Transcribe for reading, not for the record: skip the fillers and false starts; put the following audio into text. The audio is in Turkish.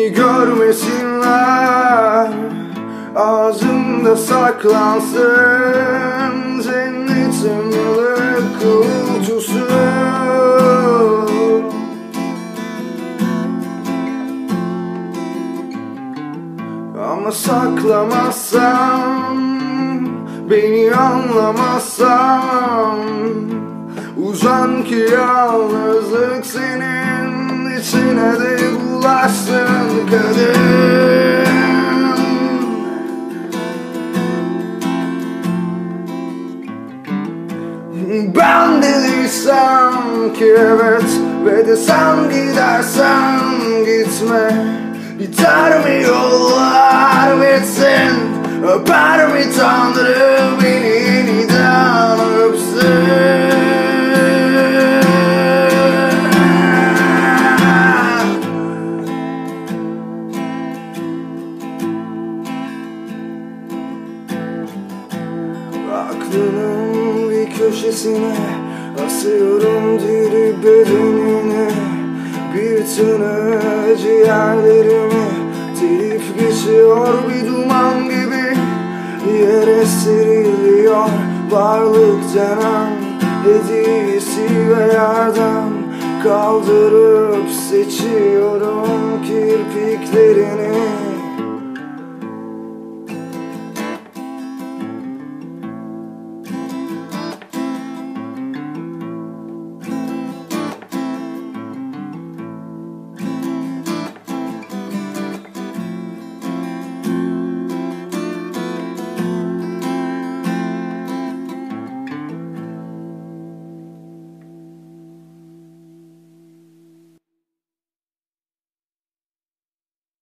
beni görmesinler, ağzımda saklansın cennetin yıllık kıvılcısı. Ama saklamazsam, beni anlamazsam, uzan ki yalnızlık senin içine de bulaşsın kadın. Ben deliysem ki evet, ve de sen gidersen gitme. Biter mi yollar bitsin, öper mi Tanrı beni yeniden öpsün? Aklının bir köşesine asıyorum diri bedenini, bir tane ciğerlerimi telif geçiyor bir duman gibi. Yere seriliyor varlık denen hediyesi ve yerden kaldırıp seçiyorum kirpiklerini.